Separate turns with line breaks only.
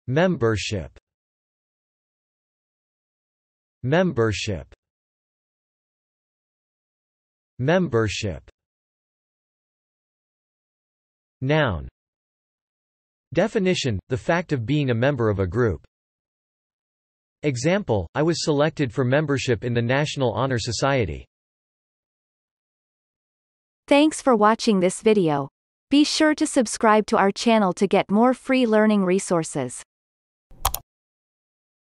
Membership. Membership. Membership. Noun. Definition: the fact of being a member of a group. Example: I was selected for membership in the National Honor Society.
Thanks for watching this video. Be sure to subscribe to our channel to get more free learning resources.